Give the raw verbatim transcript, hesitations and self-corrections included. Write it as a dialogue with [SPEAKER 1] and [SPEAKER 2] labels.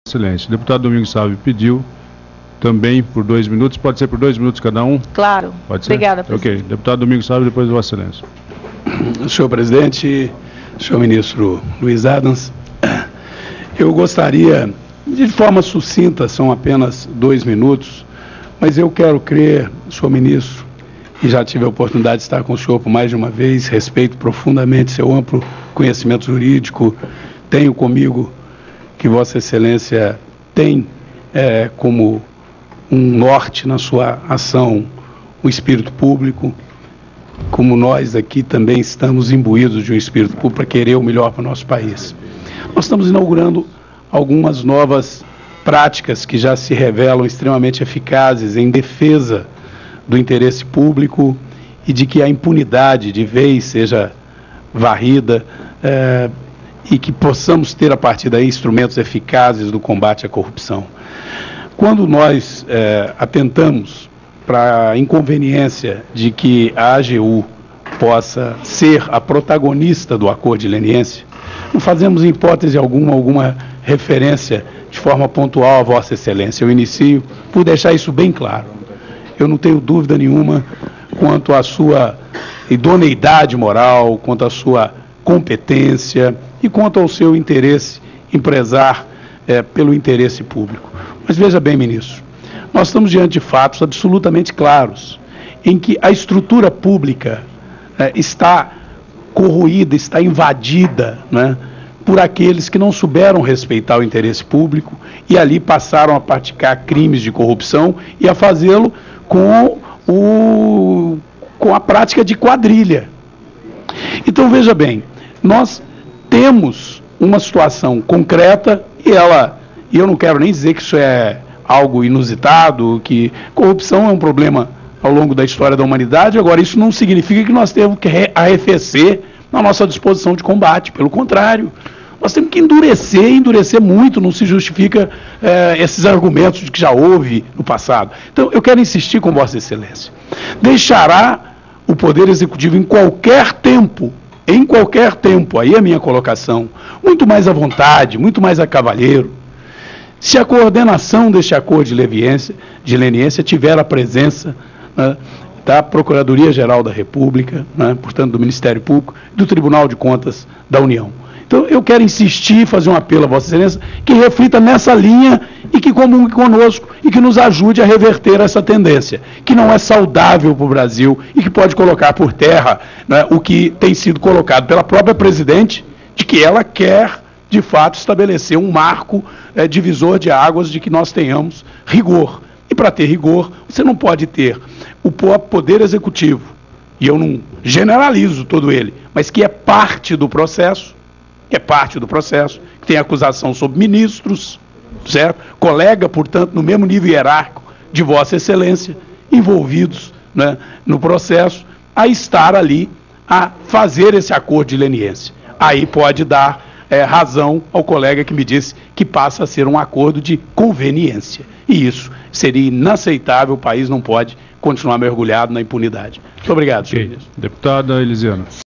[SPEAKER 1] Excelente. O deputado Domingos Sávio pediu também por dois minutos. Pode ser por dois minutos cada um?
[SPEAKER 2] Claro.
[SPEAKER 1] Pode ser?
[SPEAKER 2] Obrigada, presidente.
[SPEAKER 1] Ok. Deputado Domingos Sávio, depois Vossa Excelência.
[SPEAKER 3] Senhor presidente, senhor ministro Luiz Adams, eu gostaria, de forma sucinta, são apenas dois minutos, mas eu quero crer, senhor ministro, e já tive a oportunidade de estar com o senhor por mais de uma vez, respeito profundamente seu amplo conhecimento jurídico, tenho comigo que Vossa Excelência tem é, como um norte na sua ação o espírito público, como nós aqui também estamos imbuídos de um espírito público para querer o melhor para o nosso país. Nós estamos inaugurando algumas novas práticas que já se revelam extremamente eficazes em defesa do interesse público e de que a impunidade de vez seja varrida é, e que possamos ter a partir daí instrumentos eficazes do combate à corrupção. Quando nós é, atentamos para a inconveniência de que a A G U possa ser a protagonista do acordo de leniência, não fazemos em hipótese alguma, alguma referência de forma pontual a Vossa Excelência. Eu inicio por deixar isso bem claro. Eu não tenho dúvida nenhuma quanto à sua idoneidade moral, quanto à sua competência e quanto ao seu interesse em prezar é, pelo interesse público. Mas veja bem, ministro, nós estamos diante de fatos absolutamente claros, em que a estrutura pública é, está corroída, está invadida, né, por aqueles que não souberam respeitar o interesse público e ali passaram a praticar crimes de corrupção e a fazê-lo com, o, com a prática de quadrilha. Então, veja bem, nós temos uma situação concreta e ela, e eu não quero nem dizer que isso é algo inusitado, que corrupção é um problema ao longo da história da humanidade, agora isso não significa que nós temos que arrefecer na nossa disposição de combate, pelo contrário, nós temos que endurecer, endurecer muito, não se justifica eh, esses argumentos de que já houve no passado. Então, eu quero insistir com Vossa Excelência. Deixará o Poder Executivo em qualquer tempo, em qualquer tempo, aí é a minha colocação, muito mais à vontade, muito mais a cavalheiro, se a coordenação deste acordo de leniência, de leniência tiver a presença, né, da Procuradoria-Geral da República, né, portanto do Ministério Público, do Tribunal de Contas da União. Então eu quero insistir, fazer um apelo a Vossa Excelência, que reflita nessa linha e que comungue conosco e que nos ajude a reverter essa tendência, que não é saudável para o Brasil e que pode colocar por terra, né, o que tem sido colocado pela própria presidente, de que ela quer, de fato, estabelecer um marco é, divisor de águas de que nós tenhamos rigor. E para ter rigor, você não pode ter o Poder Executivo, e eu não generalizo todo ele, mas que é parte do processo, que é parte do processo, que tem acusação sobre ministros, certo? Colega, portanto, no mesmo nível hierárquico de Vossa Excelência, envolvidos, né, no processo, a estar ali, a fazer esse acordo de leniência. Aí pode dar é, razão ao colega que me disse que passa a ser um acordo de conveniência. E isso seria inaceitável, o país não pode continuar mergulhado na impunidade. Muito obrigado, senhor
[SPEAKER 1] okay.
[SPEAKER 3] ministro.
[SPEAKER 1] Deputada Elisiana.